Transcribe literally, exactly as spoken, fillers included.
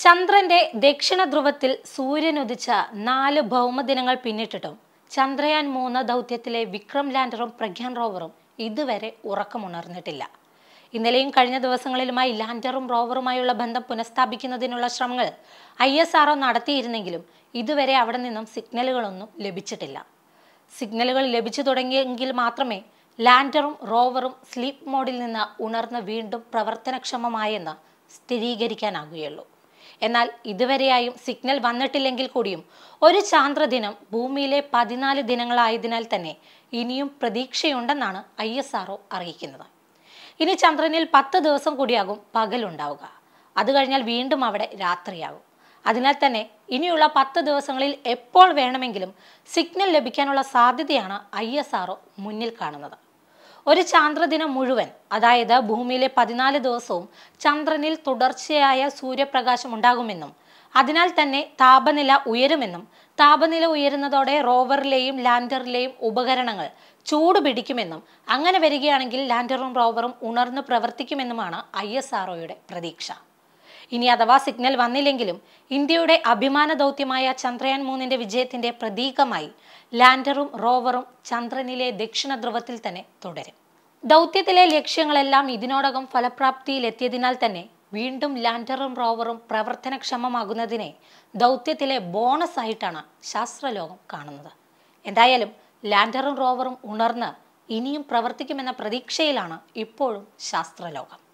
ചന്ദ്രന്റെ ദക്ഷിണ ധ്രുവത്തിൽ സൂര്യൻ ഉദിച്ച നാല് ഭൗമദിനങ്ങൾ പിന്നിട്ടിട്ടും ചന്ദ്രയാൻ മൂന്ന് ദൗത്യത്തിലെ വിക്രം ലാൻഡറും പ്രഗ്യാൻ റോവറും ഇതുവരെ ഉറക്കമുണർന്നിട്ടില്ല. ഇന്നലെയും കഴിഞ്ഞ ദിവസങ്ങളിലുമായി ലാൻഡറും റോവറുമായുള്ള ബന്ധം പുനഃസ്ഥാപിക്കുന്നതിനുള്ള ശ്രമങ്ങൾ ഐ എസ് ആർ ഒ നടത്തിയിരുന്നെങ്കിലും ഇതുവരെ അവിടെ നിന്നും സിഗ്നലുകളൊന്നും ലഭിച്ചിട്ടില്ല. സിഗ്നലുകൾ ലഭിച്ചു തുടങ്ങിയെങ്കിൽ മാത്രമേ ലാൻഡറും റോവറും സ്ലീപ്പ് മോഡിൽ നിന്ന് ഉണർന്ന് വീണ്ടും പ്രവർത്തനക്ഷമമായെന്ന് സ്ഥിരീകരിക്കാനാകുകയുള്ളൂ. എന്നാൽ ഇതുവരെയായും സിഗ്നൽ വന്നിട്ടില്ലെങ്കിൽ കൂടിയും ഒരു ചാന്ദ്രദിനം ഭൂമിയിലെ പതിനാല് ദിനങ്ങളായതിനാൽ തന്നെ ഇനിയും പ്രതീക്ഷയുണ്ടെന്നാണ് ഐ എസ് ആർ ഒ അറിയിക്കുന്നത്. ഇനി ചന്ദ്രനിൽ പത്ത് ദിവസം കൂടിയാകും പകലുണ്ടാവുക. അത് കഴിഞ്ഞാൽ വീണ്ടും അവിടെ രാത്രിയാകും. അതിനാൽ തന്നെ ഇനിയുള്ള പത്ത് ദിവസങ്ങളിൽ എപ്പോൾ വേണമെങ്കിലും സിഗ്നൽ ലഭിക്കാനുള്ള സാധ്യതയാണ് ഐ എസ് ആർ ഒ മുന്നിൽ കാണുന്നത്. ഒരു ചാന്ദ്രദിനം മുഴുവൻ, അതായത് ഭൂമിയിലെ പതിനാല് ദിവസവും ചന്ദ്രനിൽ തുടർച്ചയായ സൂര്യപ്രകാശം ഉണ്ടാകുമെന്നും അതിനാൽ തന്നെ താപനില ഉയരുമെന്നും താപനില ഉയരുന്നതോടെ റോവറിലെയും ലാൻഡറിലെയും ഉപകരണങ്ങൾ ചൂട് പിടിക്കുമെന്നും അങ്ങനെ വരികയാണെങ്കിൽ ലാൻഡറും റോവറും ഉണർന്ന് പ്രവർത്തിക്കുമെന്നുമാണ് ഐ എസ് ആർ ഒയുടെ പ്രതീക്ഷ. ഇനി അഥവാ സിഗ്നൽ വന്നില്ലെങ്കിലും ഇന്ത്യയുടെ അഭിമാന ദൗത്യമായ ചന്ദ്രയാൻ മൂന്നിന്റെ വിജയത്തിന്റെ പ്രതീകമായി ലാൻഡറും റോവറും ചന്ദ്രനിലെ ദക്ഷിണ ധ്രുവത്തിൽ തന്നെ തുടരും. ദൗത്യത്തിലെ ലക്ഷ്യങ്ങളെല്ലാം ഇതിനോടകം ഫലപ്രാപ്തിയിലെത്തിയതിനാൽ തന്നെ വീണ്ടും ലാൻഡറും റോവറും പ്രവർത്തനക്ഷമമാകുന്നതിനെ ദൗത്യത്തിലെ ബോണസ് ആയിട്ടാണ് ശാസ്ത്രലോകം കാണുന്നത്. എന്തായാലും ലാൻഡറും റോവറും ഉണർന്ന് ഇനിയും പ്രവർത്തിക്കുമെന്ന പ്രതീക്ഷയിലാണ് ഇപ്പോഴും ശാസ്ത്രലോകം.